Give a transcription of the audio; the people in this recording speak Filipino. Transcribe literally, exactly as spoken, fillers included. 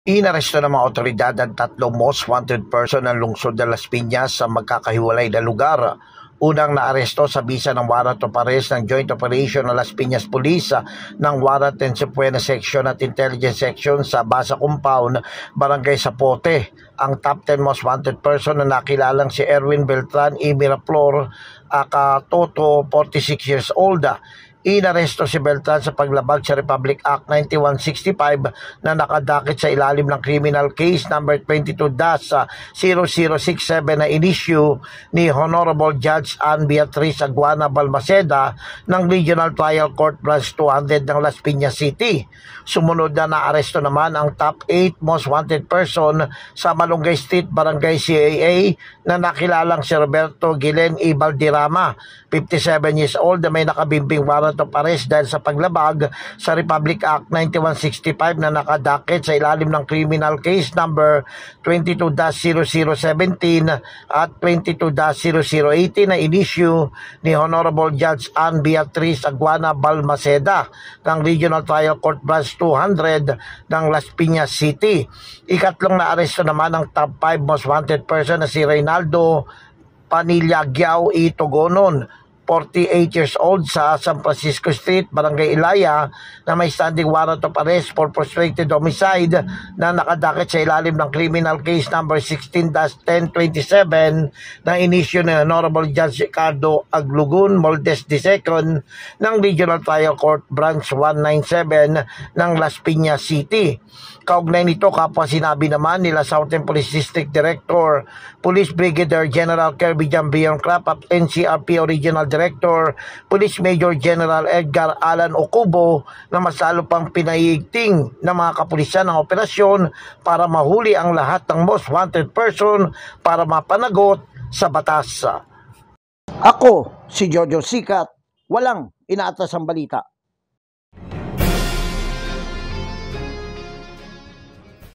Inaresto ng mga otoridad ang tatlong most wanted person ng lungsod de Las Piñas sa magkakahiwalay na lugar. Unang naaresto sa bisa ng warrant of arrest ng Joint Operation ng Las Piñas Police ng Warrant and Subpoena Section at Intelligence Section sa Basa Compound, Barangay Zapote. Ang top ten most wanted person na nakilalang si Erwin Beltran E. Miraflor, aka Toto, forty-six years old. Inaresto si Beltran sa paglabag sa Republic Act ninety-one sixty-five na nakadakit sa ilalim ng criminal case number twenty-two dash zero zero six seven na inisyu ni Honorable Judge Ann Beatriz Aguana Balmaceda ng Regional Trial Court Branch two hundred ng Las Piñas City. Sumunod na naaresto naman ang top eight most wanted person sa Malunggay Street Barangay C A A na nakilalang si Roberto Gilen E. Valderrama, fifty-seven years old, na may nakabimbing warrant of arrest dahil sa paglabag sa Republic Act ninety-one sixty-five na nakadakit sa ilalim ng criminal case number twenty-two dash zero zero one seven at twenty-two dash zero zero one eight na inisyu ni Honorable Judge Ann Beatriz Aguana Balmaceda ng Regional Trial Court Branch two hundred ng Las Piñas City. Ikatlong na aresto naman ang top five most wanted person na si Reynaldo Panilla Giao E. Togonon, forty-eight years old, sa San Francisco Street, Barangay Ilaya, na may standing warrant of arrest for frustrated homicide na nakadakit sa ilalim ng criminal case number sixteen dash ten twenty-seven na inisyu ni Honorable Judge Ricardo Aglugun Moldes the second ng Regional Trial Court Branch one ninety-seven ng Las Piñas City. Kaugnay nito, kapwa sinabi naman nila Southern Police District Director Police Brigadier General Kirby Jambion Crap at N C R P Original Director Police Major General Edgar Alan Ocubo na mas lalo pang pinaiigting ng mga kapulisan ng operasyon para mahuli ang lahat ng most wanted person para mapanagot sa batas. Ako si Jojo Sikat, walang inaatas ang balita.